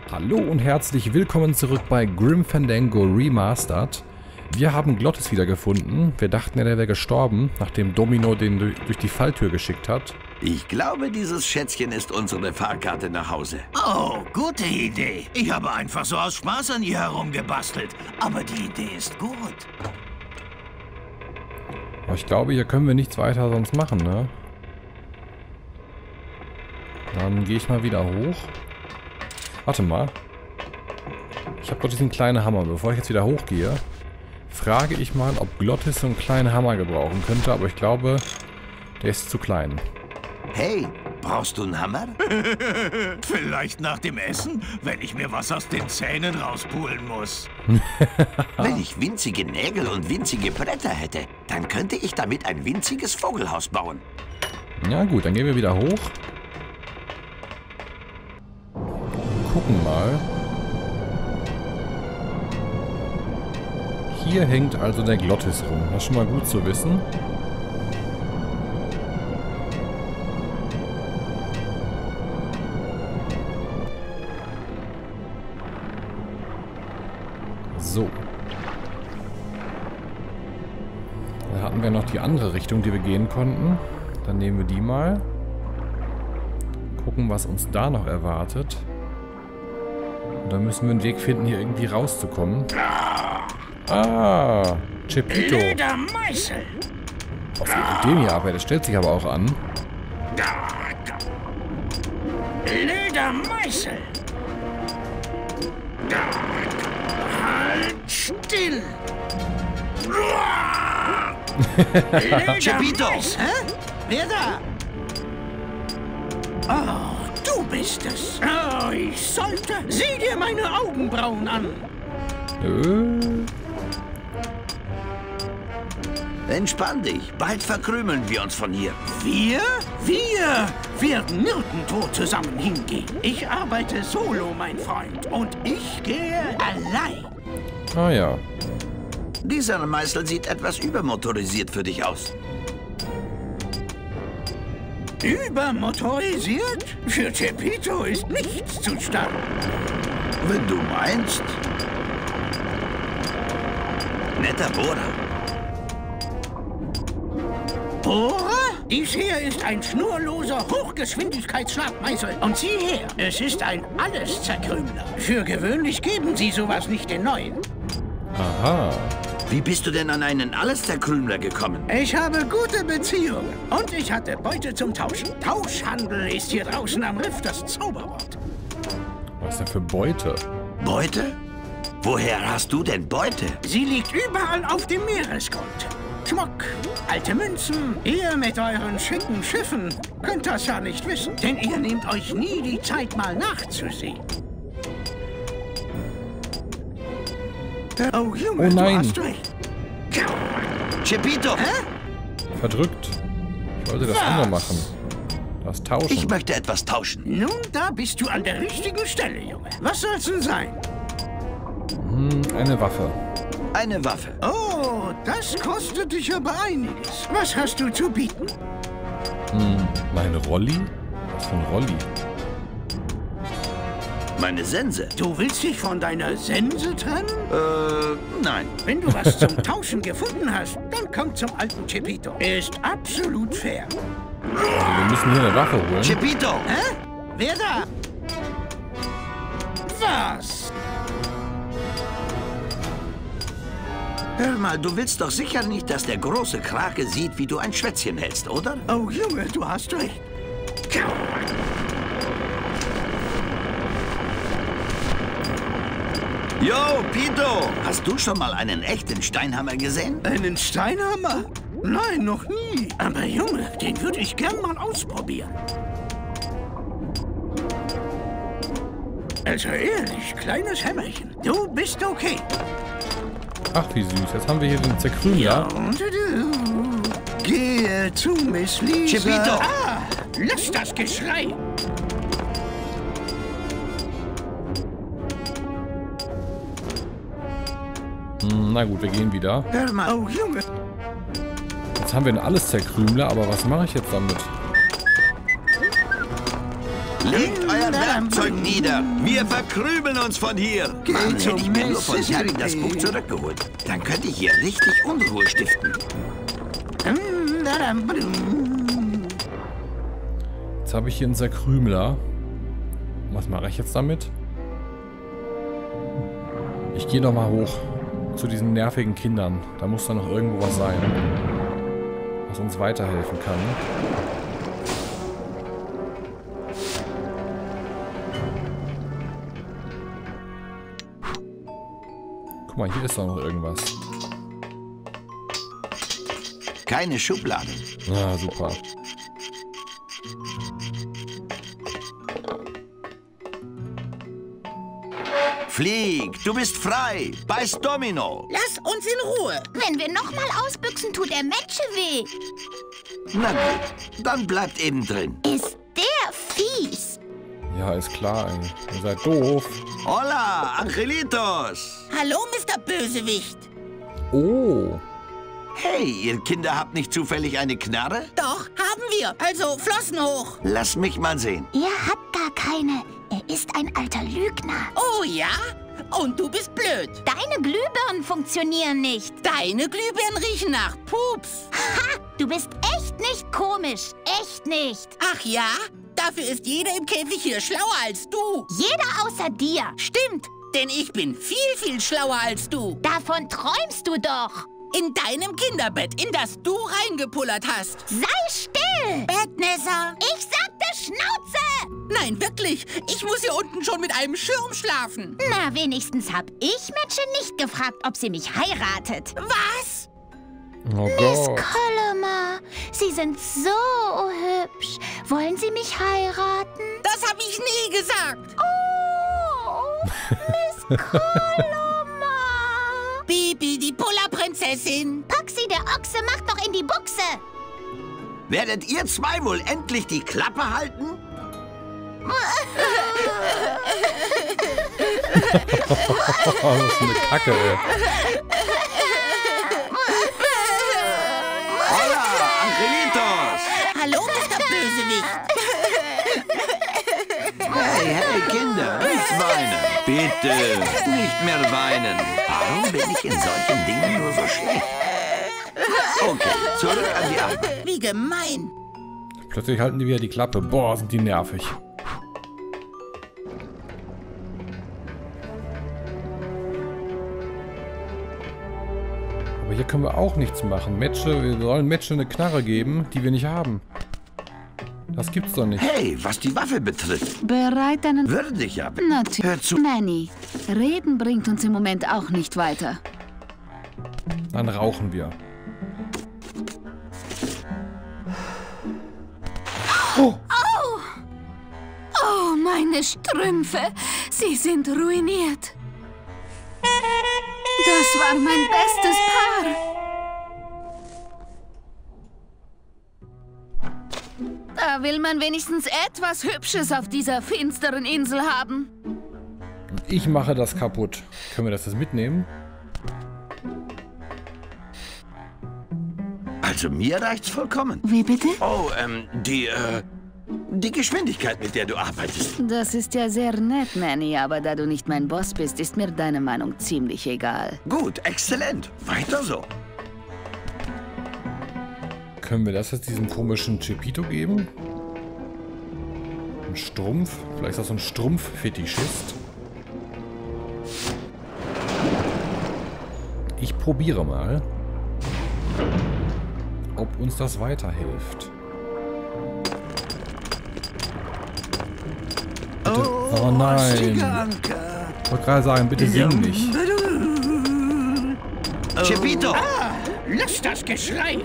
Hallo und herzlich willkommen zurück bei Grim Fandango Remastered. Wir haben Glottis wiedergefunden. Wir dachten ja, der wäre gestorben, nachdem Domino den durch die Falltür geschickt hat. Ich glaube, dieses Schätzchen ist unsere Fahrkarte nach Hause. Oh, gute Idee. Ich habe einfach so aus Spaß an ihr herumgebastelt. Aber die Idee ist gut. Aber ich glaube, hier können wir nichts weiter sonst machen, ne? Dann gehe ich mal wieder hoch. Warte mal. Ich habe doch diesen kleinen Hammer. Bevor ich jetzt wieder hochgehe, frage ich mal, ob Glottis so einen kleinen Hammer gebrauchen könnte. Aber ich glaube, der ist zu klein. Hey, brauchst du einen Hammer? Vielleicht nach dem Essen, wenn ich mir was aus den Zähnen rauspulen muss. Wenn ich winzige Nägel und winzige Bretter hätte, dann könnte ich damit ein winziges Vogelhaus bauen. Ja gut, dann gehen wir wieder hoch. Gucken mal. Hier hängt also der Glottis rum. Das ist schon mal gut zu wissen. So. Dann hatten wir noch die andere Richtung, die wir gehen konnten. Dann nehmen wir die mal. Gucken, was uns da noch erwartet. Und dann müssen wir einen Weg finden, hier irgendwie rauszukommen. Ah, Chepito. Ledermeißel. Was geht mit dem hier ab? Der stellt sich aber auch an. Ledermeißel. Halt still. Chepito! Hä? Wer da? Oh, du bist es. Oh, ich sollte. Sieh dir meine Augenbrauen an. Entspann dich. Bald verkrümeln wir uns von hier. Wir? Wir werden nirgendwo zusammen hingehen. Ich arbeite solo, mein Freund. Und ich gehe allein. Ah ja. Dieser Meißel sieht etwas übermotorisiert für dich aus. Übermotorisiert? Für Chepito ist nichts zu stark. Wenn du meinst. Netter Bohrer. Bohrer? Dies hier ist ein schnurloser Hochgeschwindigkeitsschlagmeißel. Und sieh her, es ist ein Alles-Zerkrümler. Für gewöhnlich geben sie sowas nicht den Neuen. Aha. Wie bist du denn an einen Alles-Zerkrümler gekommen? Ich habe gute Beziehungen und ich hatte Beute zum Tauschen. Tauschhandel ist hier draußen am Riff das Zauberwort. Was ist denn für Beute? Beute? Woher hast du denn Beute? Sie liegt überall auf dem Meeresgrund. Schmuck, alte Münzen, ihr mit euren schicken Schiffen könnt das ja nicht wissen, denn ihr nehmt euch nie die Zeit, mal nachzusehen. Oh Junge, Oh nein. du hast recht. Chepito! Verdrückt. Ich wollte das Was? andere machen. Das Tauschen. Ich möchte etwas tauschen. Nun, da bist du an der richtigen Stelle, Junge. Was soll's denn sein? Eine Waffe. Eine Waffe. Oh, das kostet dich aber einiges. Was hast du zu bieten? Mein Rolli? Was für ein Rolli? Meine Sense. Du willst dich von deiner Sense trennen? Nein. Wenn du was zum Tauschen gefunden hast, dann komm zum alten Chepito. Ist absolut fair. Also wir müssen hier eine Waffe holen. Chepito! Hä? Wer da? Was? Hör mal, du willst doch sicher nicht, dass der große Krake sieht, wie du ein Schwätzchen hältst, oder? Oh Junge, du hast recht. Yo, Pito! Hast du schon mal einen echten Steinhammer gesehen? Einen Steinhammer? Nein, noch nie. Aber Junge, den würde ich gern mal ausprobieren. Also ehrlich, kleines Hämmerchen. Du bist okay. Ach, wie süß. Jetzt haben wir hier den Zerkrümler. Und du. Gehe zu Miss Lisa. Chepito! Ah, lass das Geschrei. Na gut, wir gehen wieder. Hör mal. Oh Junge. Jetzt haben wir ein Alles-Zerkrümler, aber was mache ich jetzt damit? Legt euer Werkzeug nieder. Wir verkrümeln uns von hier. Mann, hätte ich mir nur von Harry das Buch zurückgeholt. Dann könnte ich hier richtig Unruhe stiften. Jetzt habe ich hier einen Zerkrümler. Was mache ich jetzt damit? Ich gehe noch mal hoch zu diesen nervigen Kindern. Da muss da noch irgendwo was sein, was uns weiterhelfen kann. Guck mal, hier ist doch noch irgendwas. Keine Schublade. Ah, super. Flieg, du bist frei. Beiß Domino. Lass uns in Ruhe. Wenn wir nochmal ausbüchsen, tut der Metsche weh. Na gut, dann bleibt eben drin. Ist der fies. Ja, ist klar, ey. Ihr seid doof. Hola, Angelitos. Hallo, Mr. Bösewicht. Oh. Hey, ihr Kinder habt nicht zufällig eine Knarre? Doch, haben wir. Also, Flossen hoch. Lass mich mal sehen. Er hat gar keine. Er ist ein alter Lügner. Oh ja? Und du bist blöd. Deine Glühbirnen funktionieren nicht. Deine Glühbirnen riechen nach Pups. Ha! Du bist echt nicht komisch. Echt nicht. Ach ja? Dafür ist jeder im Käfig hier schlauer als du. Jeder außer dir. Stimmt, denn ich bin viel, viel schlauer als du. Davon träumst du doch. In deinem Kinderbett, in das du reingepullert hast. Sei still. Bettnässer. Ich sagte Schnauze. Nein, wirklich. Ich muss hier unten schon mit einem Schirm schlafen. Na, wenigstens hab ich Metsche nicht gefragt, ob sie mich heiratet. Was? Oh Miss Gott. Coulommer, Sie sind so hübsch. Wollen Sie mich heiraten? Das habe ich nie gesagt. Oh, Miss Coulommer. Bibi, die Pulla-Prinzessin. Paxi, der Ochse, macht noch in die Buchse. Werdet ihr zwei wohl endlich die Klappe halten? Das ist eine Kacke, ey. Hola, Angelitos. Hallo, Mr. Bösewicht. Hey, Kinder, nicht weinen. Bitte, nicht mehr weinen. Warum bin ich in solchen Dingen nur so schlecht? Okay, zurück an die Arbeit. Wie gemein. Plötzlich halten die wieder die Klappe. Boah, sind die nervig. Aber hier können wir auch nichts machen. Metsche, wir sollen Metsche eine Knarre geben, die wir nicht haben. Das gibt's doch nicht. Hey, was die Waffe betrifft, Bereit, einen... würde ich aber. Natürlich. Hör zu. Manny, Reden bringt uns im Moment auch nicht weiter. Dann rauchen wir. Oh, meine Strümpfe. Sie sind ruiniert. Das war mein bestes Paar. Da will man wenigstens etwas Hübsches auf dieser finsteren Insel haben. Ich mache das kaputt. Können wir das jetzt mitnehmen? Also mir reicht's vollkommen. Wie bitte? Oh, die Geschwindigkeit, mit der du arbeitest. Das ist ja sehr nett, Manny, aber da du nicht mein Boss bist, ist mir deine Meinung ziemlich egal. Gut, exzellent. Weiter so. Können wir das jetzt diesem komischen Chipito geben? Ein Strumpf? Vielleicht ist das so ein Strumpf-Fetischist. Ich probiere mal, ob uns das weiterhilft. Bitte. Oh nein! Ich wollte gerade sagen, bitte sing nicht. Chipito! Lass das Geschrei.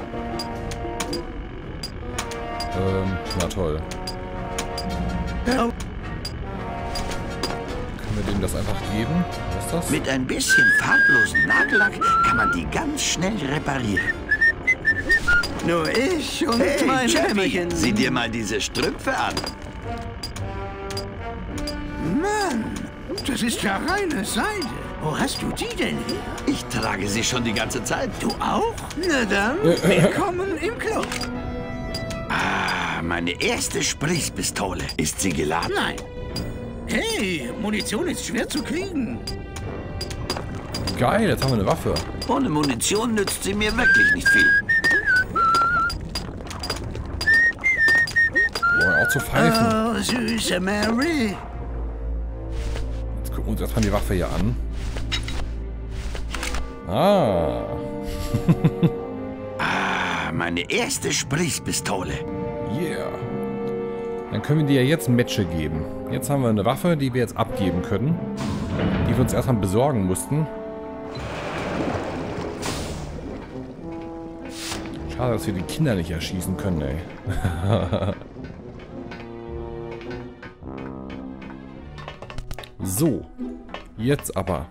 Na toll. Können wir dem das einfach geben? Was ist das? Mit ein bisschen farblosen Nagellack kann man die ganz schnell reparieren. Nur ich und Hey, mein Chappie, Hämmerchen. sieh dir mal diese Strümpfe an. Mann, das ist ja reine Seide. Wo hast du die denn her? Ich trage sie schon die ganze Zeit. Du auch? Na dann, willkommen im Club. meine erste Sprießpistole. Ist sie geladen? Nein. Hey, Munition ist schwer zu kriegen. Geil, jetzt haben wir eine Waffe. Ohne Munition nützt sie mir wirklich nicht viel. Boah, auch zu pfeifen. Oh, süße Mary. Jetzt gucken wir uns erstmal die Waffe hier an. Ah. Meine erste Sprießpistole. Yeah. Dann können wir dir ja jetzt Matche geben. Jetzt haben wir eine Waffe, die wir jetzt abgeben können. Die wir uns erstmal besorgen mussten. Schade, dass wir die Kinder nicht erschießen können, ey. So. Jetzt aber.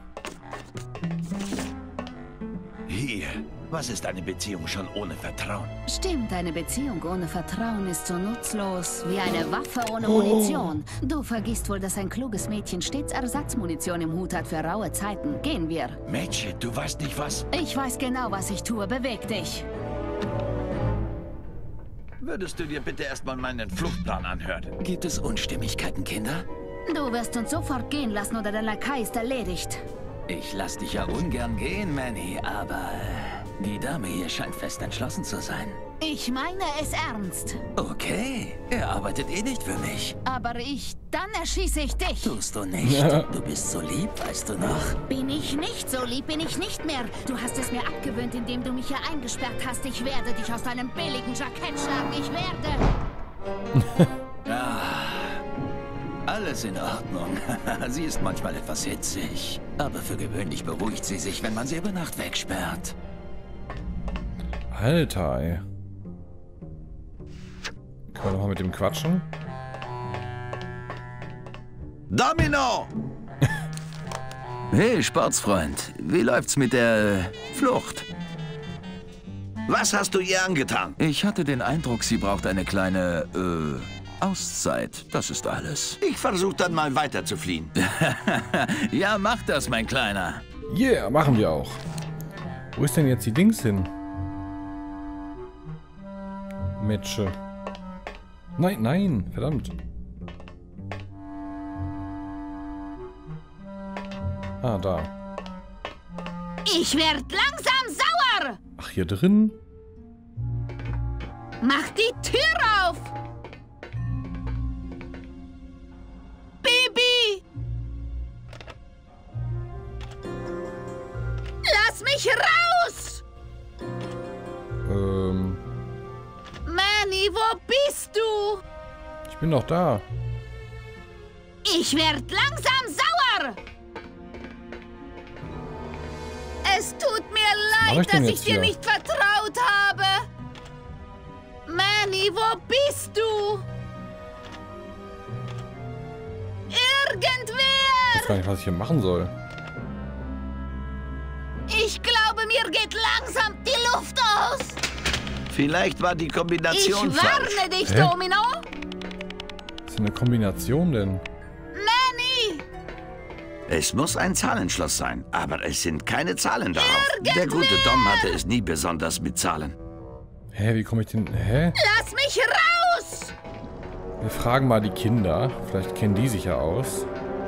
Hier. Was ist eine Beziehung schon ohne Vertrauen? Stimmt, eine Beziehung ohne Vertrauen ist so nutzlos wie eine Waffe ohne Munition. Du vergisst wohl, dass ein kluges Mädchen stets Ersatzmunition im Hut hat für raue Zeiten. Gehen wir. Mädchen, du weißt nicht was? Ich weiß genau, was ich tue. Beweg dich. Würdest du dir bitte erstmal meinen Fluchtplan anhören? Gibt es Unstimmigkeiten, Kinder? Du wirst uns sofort gehen lassen oder der Lakai ist erledigt. Ich lass dich ja ungern gehen, Manny, aber die Dame hier scheint fest entschlossen zu sein. Ich meine es ernst. Okay, er arbeitet eh nicht für mich. Aber dann erschieße ich dich. Tust du nicht. Du bist so lieb, weißt du noch? Bin ich nicht so lieb, bin ich nicht mehr. Du hast es mir abgewöhnt, indem du mich hier eingesperrt hast. Ich werde dich aus deinem billigen Jackett schlagen. Ich werde. Alles in Ordnung. Sie ist manchmal etwas hitzig. Aber für gewöhnlich beruhigt sie sich, wenn man sie über Nacht wegsperrt. Alter, ey. Können wir noch mal mit dem quatschen? Domino! Hey, Sportsfreund. Wie läuft's mit der Flucht? Was hast du ihr angetan? Ich hatte den Eindruck, sie braucht eine kleine, Auszeit. Das ist alles. Ich versuche dann mal weiter zu fliehen. Ja, mach das, mein Kleiner. Yeah, machen wir auch. Wo ist denn jetzt die Dings hin? Matche. Nein, nein, verdammt. Ah, da. Ich werd langsam sauer. Ach, hier drin? Mach die Tür auf. Baby. Lass mich raus. Manny, wo bist du? Ich bin doch da. Ich werd langsam sauer. Es tut mir mach ich leid, denn dass jetzt ich dir hier? nicht vertraut habe. Manny, wo bist du? Ich Irgendwer! weiß gar nicht, was ich hier machen soll. Ich glaube, mir geht langsam die Luft aus. Vielleicht war die Ich Kombination falsch. warne dich, Hä? Domino. Was ist denn eine Kombination denn? Manny! Es muss ein Zahlenschloss sein, aber es sind keine Zahlen darauf. Der gute Dom hatte es nie besonders mit Zahlen. Hä, wie komme ich denn... Hä? Lass mich raus! Wir fragen mal die Kinder. Vielleicht kennen die sich ja aus.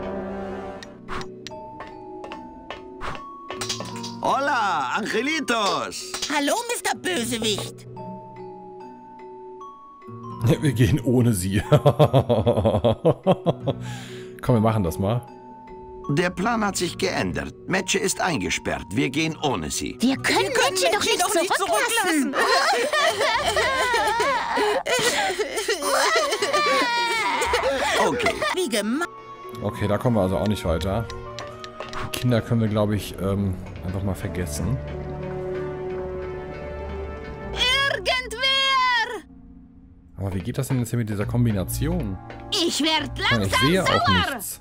Hola, Angelitos! Hallo, Mr. Bösewicht. Ja, wir gehen ohne sie. Komm, wir machen das mal. Der Plan hat sich geändert. Matche ist eingesperrt. Wir gehen ohne sie. Wir können Mädchen doch nicht zurücklassen. Okay. Wie gemein. Okay, da kommen wir also auch nicht weiter. Die Kinder können wir, glaube ich, einfach mal vergessen. Irgendwer! Aber wie geht das denn jetzt hier mit dieser Kombination? Ich werd Ich meine, ich langsam sehe auch sauer. nichts.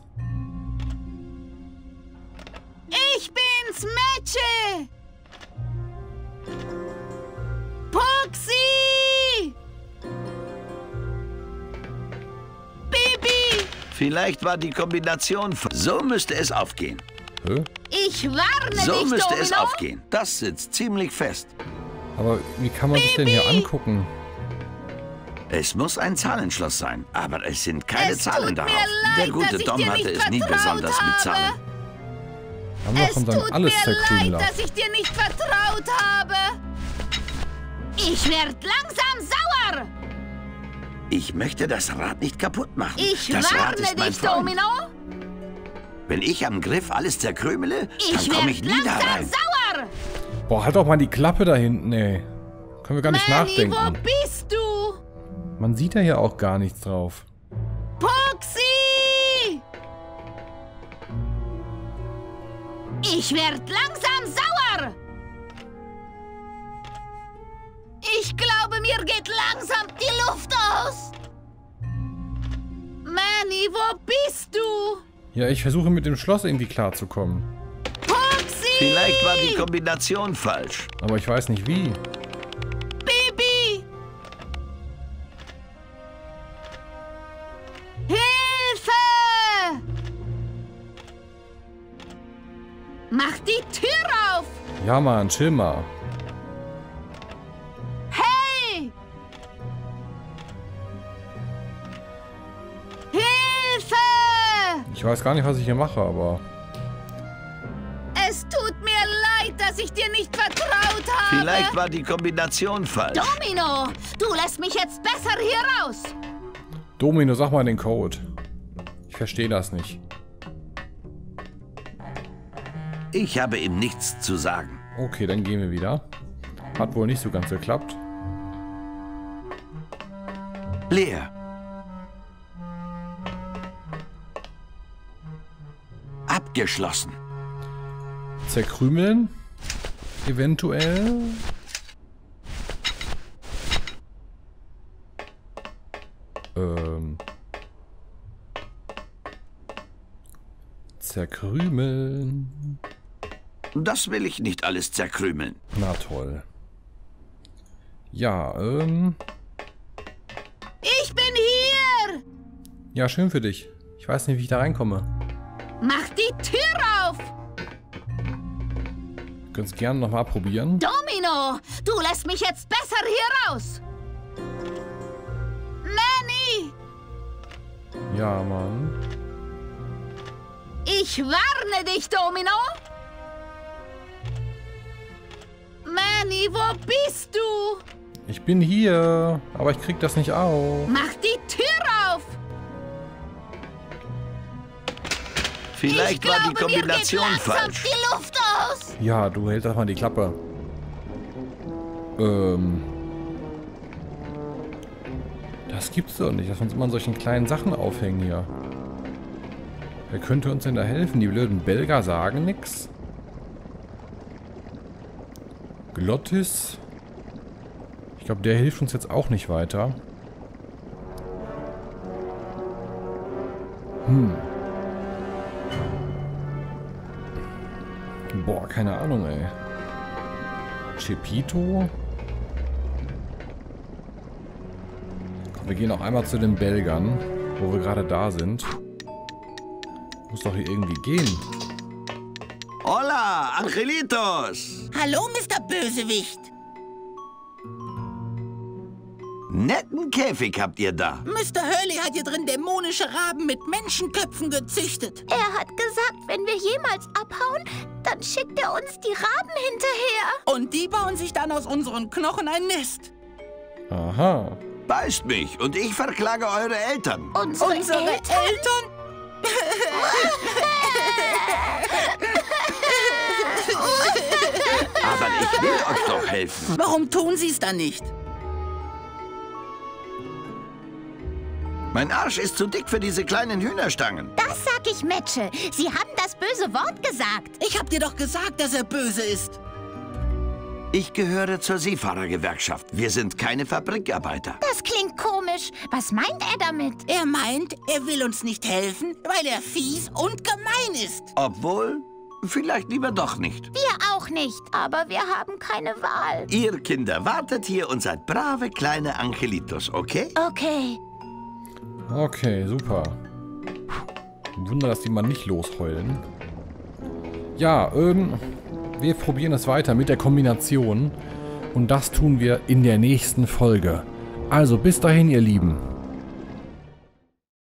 Ich bin's, Mädchen! Puxi! Baby! Vielleicht war die Kombination falsch. So müsste es aufgehen. Hä? Ich warne So dich, müsste Domino! es aufgehen. Das sitzt ziemlich fest. Aber wie kann man sich denn hier angucken? Es muss ein Zahlenschloss sein, aber es sind keine Zahlen darauf. Der gute dass ich Dom dir hatte nicht es nie vertraut besonders mit Zahlen. Haben wir Es von seinem tut alles mir Zerkrümler. leid, dass ich dir nicht vertraut habe. Ich werde langsam sauer. Ich möchte das Rad nicht kaputt machen. Ich das Rad warne ist mein dich, Freund. Domino. Wenn ich am Griff alles zerkrümele, Ich dann komme werde ich nie da langsam rein. sauer. Boah, halt doch mal die Klappe da hinten, ey. Können wir gar nicht Manny, nachdenken. wo bist du? Man sieht ja hier auch gar nichts drauf. Puxi! Ich werde langsam sauer. Ich glaube, mir geht langsam die Luft aus. Manny, wo bist du? Ja, ich versuche mit dem Schloss irgendwie klarzukommen. Puxi! Vielleicht war die Kombination falsch. Aber ich weiß nicht wie. Bibi! Hilfe! Mach die Tür auf! Ja, Mann, chill mal. Hey! Hilfe! Ich weiß gar nicht, was ich hier mache, aber... Es tut mir leid, dass ich dir nicht vertraut habe. Vielleicht war die Kombination falsch. Domino, du lässt mich jetzt besser hier raus. Domino, sag mal den Code. Ich verstehe das nicht. Ich habe ihm nichts zu sagen. Okay, dann gehen wir wieder. Hat wohl nicht so ganz geklappt. Leer. Abgeschlossen. Zerkrümeln? Eventuell? Zerkrümeln. Das will ich nicht alles zerkrümeln. Na toll. Ja, Ich bin hier. ja, schön für dich. Ich weiß nicht, wie ich da reinkomme. Mach die Tür auf. Könnt's gerne nochmal probieren. Domino, du lässt mich jetzt besser hier raus. Manny, Ja, Mann. ich warne dich, Domino. Manny, wo bist du? Ich bin hier, aber ich krieg das nicht auf. Mach die Tür auf. Vielleicht ich war glaube, die Kombination mir geht langsam falsch. die Luft aus. Ja, du hältst doch mal die Klappe. Das gibt's doch nicht, dass wir uns immer an solchen kleinen Sachen aufhängen hier. Wer könnte uns denn da helfen? Die blöden Belger sagen nix. Glottis. Ich glaube, der hilft uns jetzt auch nicht weiter. Boah, keine Ahnung, ey. Chepito? Komm, wir gehen auch einmal zu den Belgern, wo wir gerade da sind. Muss doch hier irgendwie gehen. Hola, Angelitos. Hallo, Mr. Bösewicht. Netten Käfig habt ihr da. Mr. Hurley hat hier drin dämonische Raben mit Menschenköpfen gezüchtet. Er hat gesagt, wenn wir jemals abhauen, dann schickt er uns die Raben hinterher. Und die bauen sich dann aus unseren Knochen ein Nest. Aha. Beißt mich und ich verklage eure Eltern. Unsere Eltern? Aber ich will euch doch helfen. Warum tun sie es dann nicht? Mein Arsch ist zu dick für diese kleinen Hühnerstangen. Das sag ich, Metsche. Sie haben das böse Wort gesagt. Ich hab dir doch gesagt, dass er böse ist. Ich gehöre zur Seefahrergewerkschaft. Wir sind keine Fabrikarbeiter. Das klingt komisch. Was meint er damit? Er meint, er will uns nicht helfen, weil er fies und gemein ist. Obwohl, vielleicht lieber doch nicht. Wir auch nicht. Aber wir haben keine Wahl. Ihr Kinder, wartet hier und seid brave kleine Angelitos, okay? Okay. Okay, super. Wunder, dass die mal nicht losheulen. Ja, wir probieren es weiter mit der Kombination. Und das tun wir in der nächsten Folge. Also, bis dahin, ihr Lieben.